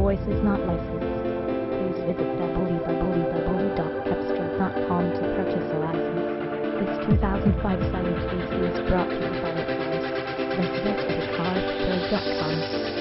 voice is not licensed. Please visit www.cepstral.com to purchase a license. This 2005 Scion KC is brought to you by Cars. Don't forget to visit carsstores.com.